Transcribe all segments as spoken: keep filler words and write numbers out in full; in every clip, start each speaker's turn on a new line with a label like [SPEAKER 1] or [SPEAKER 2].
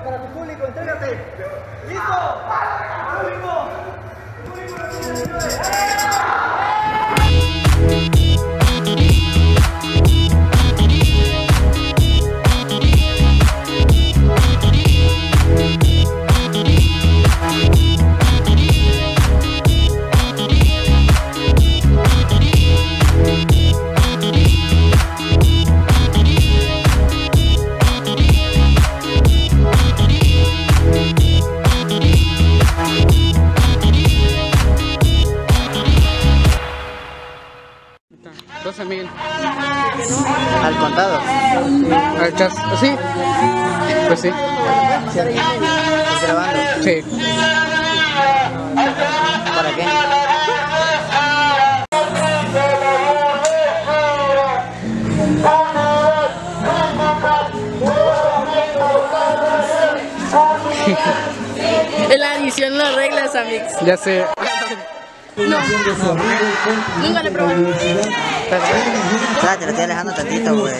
[SPEAKER 1] para tu público, entrégate. ¿Listo? ¡Público! ¡Público!
[SPEAKER 2] doce mil.
[SPEAKER 1] ¿Al contado?
[SPEAKER 2] Al chas, ¿sí? Pues sí.
[SPEAKER 1] ¿Estás grabando?
[SPEAKER 2] Sí.
[SPEAKER 1] ¿Para qué?
[SPEAKER 3] En la edición lo arreglas, amigos.
[SPEAKER 2] Ya sé.
[SPEAKER 3] No, nunca le probé.
[SPEAKER 1] Espérate, lo estoy alejando tantito, güey.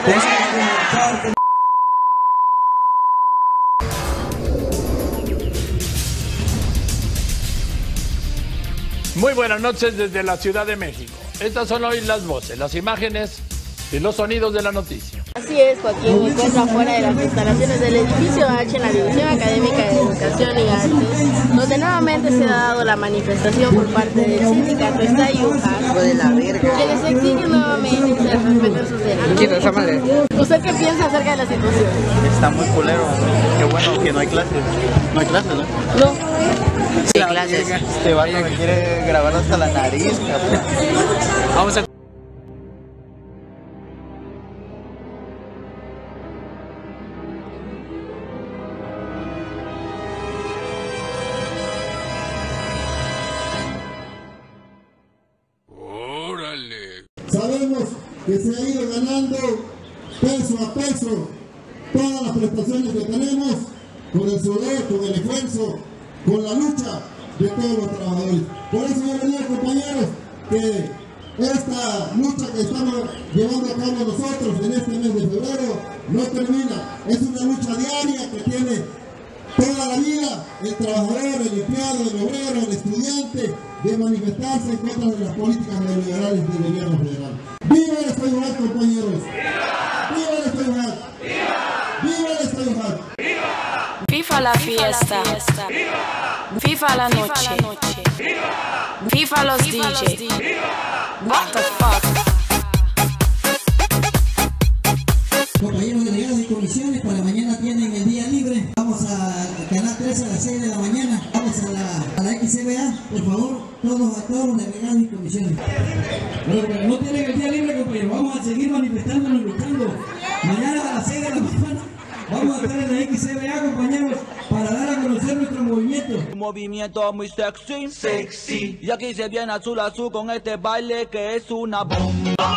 [SPEAKER 4] Muy buenas noches desde la Ciudad de México. Estas son hoy las voces, las imágenes y los sonidos de la noticia.
[SPEAKER 3] Así es, Joaquín, me encuentro afuera de las instalaciones del edificio H en la División Académica de Educación y Artes, donde nuevamente se ha dado la manifestación por parte del sindicato Estayuhat,
[SPEAKER 1] de la verga.
[SPEAKER 3] que les exige nuevamente que se respeten sus derechos.
[SPEAKER 2] Quita esa madre.
[SPEAKER 3] ¿Usted qué piensa acerca de la situación?
[SPEAKER 5] Está muy culero. Qué bueno que no hay clases. No hay clases, ¿no?
[SPEAKER 3] No.
[SPEAKER 1] Sí, clases.
[SPEAKER 5] Este vato me quiere grabar hasta la nariz, cabrón.
[SPEAKER 2] Vamos a...
[SPEAKER 6] Sabemos que se ha ido ganando peso a peso todas las prestaciones que tenemos con el sudor, con el esfuerzo, con la lucha de todos los trabajadores. Por eso yo les digo, compañeros, que esta lucha que estamos llevando a cabo nosotros en este mes de febrero no termina. Es una lucha diaria que tiene toda la vida el trabajador, el empleado, el obrero, el estudiante, de manifestarse en contra de las políticas neoliberales del gobierno federal. ¡Viva el Estayuhat, compañeros! ¡Viva el Estayuhat! ¡Viva el Estayuhat!
[SPEAKER 7] FIFA la fiesta, FIFA la noche, FIFA los D J. What the fuck?
[SPEAKER 8] Compañeros delegados y comisiones, para mañana tienen el día libre. Vamos a Canal tres a las seis de la mañana. Vamos a la, a la X C B A, por favor, todos a todos los delegados y comisiones. Bueno, pero no tienen el día libre, compañeros. Vamos a seguir manifestándonos, luchando. Mañana a las seis de la mañana vamos a estar en la X C B A, compañeros, para dar a conocer nuestro movimiento.
[SPEAKER 9] Un movimiento muy sexy, sexy. Y aquí se viene azul azul con este baile que es una bomba.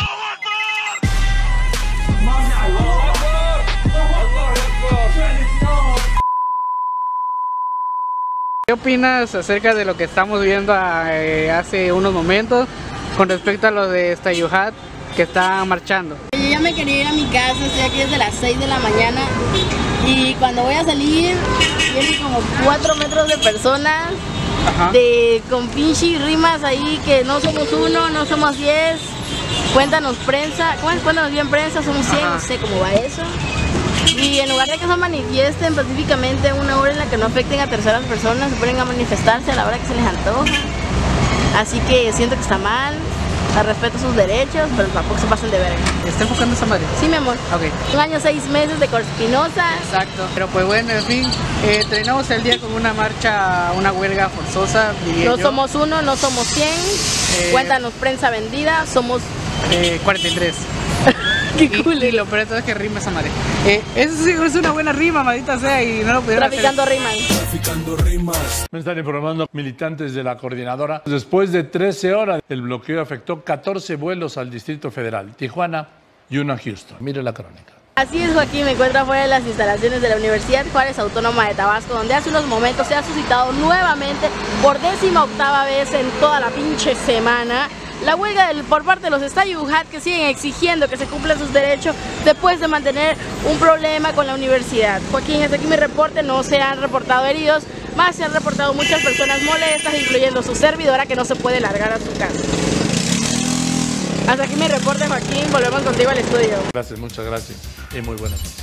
[SPEAKER 2] ¿Qué opinas acerca de lo que estamos viendo eh, hace unos momentos con respecto a lo de Estayuhat que está marchando?
[SPEAKER 3] Yo ya me quería ir a mi casa, estoy aquí desde las seis de la mañana y cuando voy a salir vienen como cuatro metros de personas. Ajá. De, con pinche rimas ahí que no somos uno, no somos diez, cuéntanos prensa, ¿cómo es? Cuéntanos bien prensa, somos cien, Ajá. No sé cómo va eso. Y en lugar de que se manifiesten pacíficamente una hora en la que no afecten a terceras personas, se ponen a manifestarse a la hora que se les antoja. Así que siento que está mal, respeto sus derechos, pero tampoco se pasen de verga.
[SPEAKER 2] ¿Está enfocando esa madre?
[SPEAKER 3] Sí, mi amor.
[SPEAKER 2] Ok.
[SPEAKER 3] Un año, seis meses de Corspinosa.
[SPEAKER 2] Exacto. Pero pues bueno, en fin, eh, terminamos el día con una marcha, una huelga forzosa.
[SPEAKER 3] No
[SPEAKER 2] yo.
[SPEAKER 3] somos uno, no somos cien. Eh, Cuéntanos prensa vendida, somos...
[SPEAKER 2] Eh, cuarenta y tres.
[SPEAKER 3] Qué cool.
[SPEAKER 2] Y, y lo peor de todo es que rima esa madre. Eh, eso sí es una buena rima, maldita sea, y no lo pudieron
[SPEAKER 3] Traficando
[SPEAKER 2] hacer.
[SPEAKER 3] rimas.
[SPEAKER 4] Traficando rimas. Me están informando militantes de la coordinadora. Después de trece horas, el bloqueo afectó catorce vuelos al Distrito Federal, Tijuana y uno a Houston. Mire la crónica.
[SPEAKER 3] Así es, Joaquín, me encuentro afuera de las instalaciones de la Universidad Juárez Autónoma de Tabasco, donde hace unos momentos se ha suscitado nuevamente, por décima octava vez en toda la pinche semana, la huelga del, por parte de los Estayuhat, que siguen exigiendo que se cumplan sus derechos después de mantener un problema con la universidad. Joaquín, hasta aquí mi reporte, no se han reportado heridos, más se han reportado muchas personas molestas, incluyendo su servidora, que no se puede largar a su casa. Hasta aquí mi reporte, Joaquín, volvemos contigo al estudio.
[SPEAKER 4] Gracias, muchas gracias y muy buenas noches.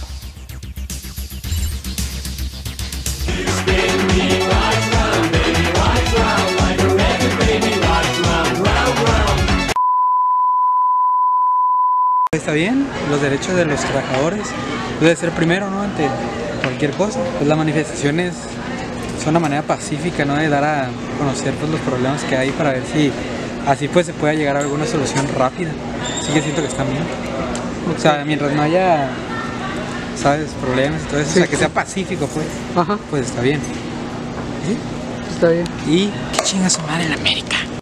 [SPEAKER 10] Está bien, los derechos de los trabajadores debe ser primero, ¿no? Ante cualquier cosa. Pues las manifestaciones son una manera pacífica, ¿no? De dar a conocer pues, los problemas que hay para ver si así pues se pueda llegar a alguna solución rápida. Así que siento que está bien. O sea, mientras no haya, ¿sabes? Problemas y todo eso, sí, o sea, que sea pacífico, pues. Ajá. Pues está bien. ¿Sí?
[SPEAKER 2] Está bien.
[SPEAKER 10] Y que chinga su madre en América.